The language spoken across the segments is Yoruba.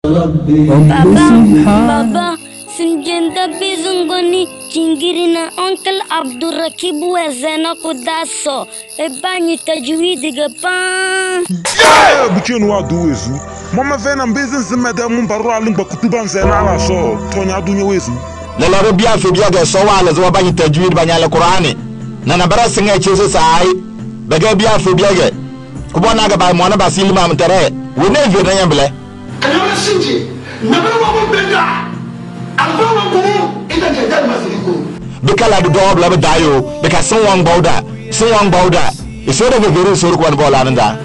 Baba, Sinjenda Bizungoni, Chingirina, Uncle Abdurakib Wezena Kudaso, a banyu tajuidiga pan. Yeah, between what do is Mama Ven and business the Madame Barraling Bakutuban Zenala so, Tonya Dunyawis. The Larabia Fibia so well as Wabani Tajuid Banyala Korani. Nanabara Singer chooses I, Begabia Fibia. Kubanaga by Monaba Silma Tere, we never remember. Because the dog love dio, because someone bowed that. It's sort of a very sort of one ball and that.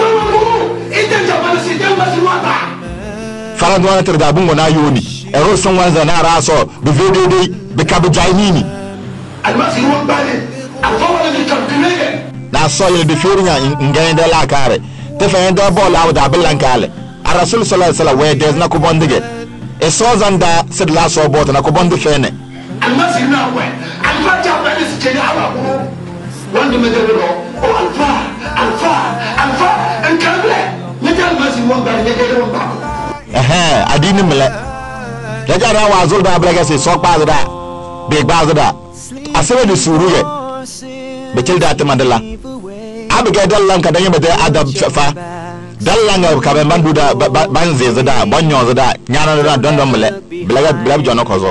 Falandwana to the Bungo Uni, a roast someone's an araso, the video, the Cabajaini. I must want by it. I followed the calculator. Now saw you before in getting the lacare. Defend the ball out of Belancale. Arasul Sola where there's no Kubondige. A source under said last or bought and a Kubondi Fene. I must know where. I'm not Japanese General. One to make the law. Oh, Alpha, and Cable. Little Mercy won't buy the I didn't let. The Jara was old Ablegacy, so bad that. Big Bazada. I saw the Suru. Betilda Mandela. Abigail Lanka, the Adam Shafa. Dalanga Kabamanduda Banzi Zada, Bonyo Zada, Yana Dondamele, Black John Okozo.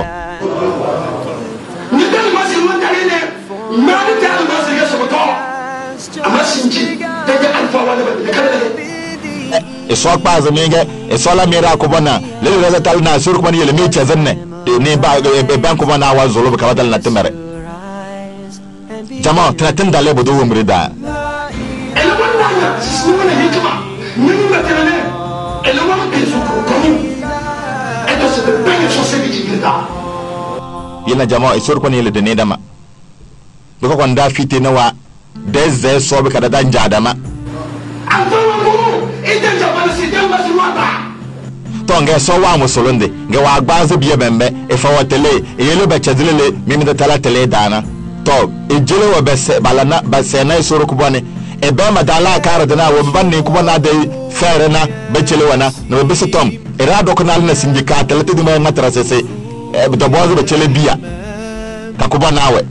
A short pass of Minga, a solar miracobana, little Talna, Surkmani, the Mitch as a nearby a bank of 1 hour Zulu Kavatal Natimere. Jama, threatened the label to Umbrida. Yena Jama is Surkmani the Nedama. Because when that fit in a there's the Sobica Danjadama. Tonga so one was Solonde, Gawa Baza Biabembe, if I were tele, a yellow bachazile, Mimi the Talatele Dana, Top, a jello Balana, Basena Surukubani, a Bama Dala Caradana, Wabani Kubana de Ferena, Becheluana, no Bissitom, a Radocanalna Syndicat, a little man matters, the boys of Chelebia, Takubanawe.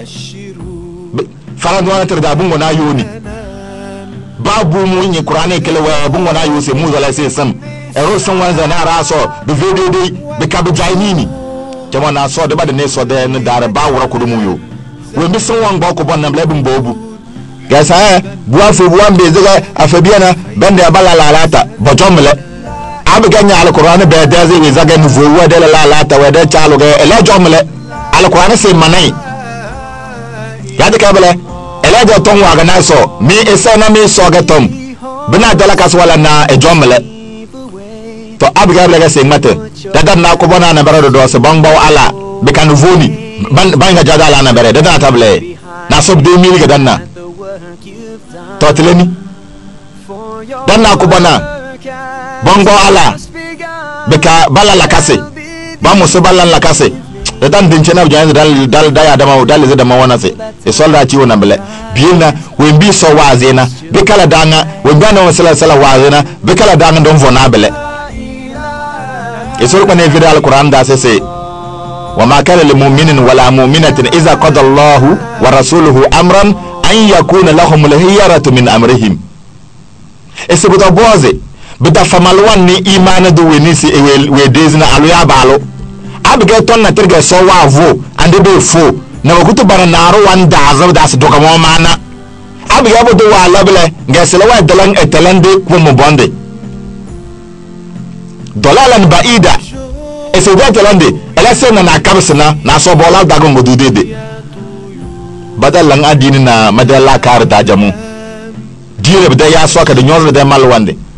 Faradwana to the Bungona Uni. Babu Muni Kurane Kelewa, Bungona use a Muzala system. A roast someone's an araso, the video the Cabajaini. Jamana saw the body name for the Daraba Kudumuyo. When Miss Someone Bokobon and Lebin Bobu. Guess I, Buafu one Bezega, Afabiana, Bende Abala Lata, Botomele. Abiganya Alakurana Bedezi is again Vua de la Lata, where the child a large omelette. Alakurana say Manay. Yadikabele. Elijah Tom Waganaso, me a son of me sogatom. Benadala Caswala na a jomele. To Abigail Legacy matter. That now Cobana and Barados, a Bangbo Allah, Becanuvoni, Banga Jadala and Bere, the Natable. Nasub de Miligadana. Totleni. Dana Cobana. Bangbo Allah. Beca Bala Lacase. Bamusabala Lacase. The Dan Dinchana Dal Diadama Dal is the Mawanase. A soldier you number. Biena, when be so wazena, Bicala Danga, when Bano Sala Wazena, Bicala Danga don't for Nabele. It's all when a video Quran does say, Wamakala Muminin Wala Muminatin is a Qadallahu, Warasuluhu Amran, and Yakuna Lahum Lahiyara to Min Amrihim. It's about a boze, but the Famalwani Imana do Winisi we Disney Aluyabalo. Abigail Tonna Trigger so wavo and they be full. Now go to Baranaro one dazzle that's Dogamana. Abigail do a lovely, Gaselawa Delang a Telende Kumubonde. Dolalan Baida. It's a great Telende, a lesson and a cabsana, Naso Bola Dagum do did. But a lang adina Madela Car Dajamu. Dear, they are soccer the Nose of the Malwande.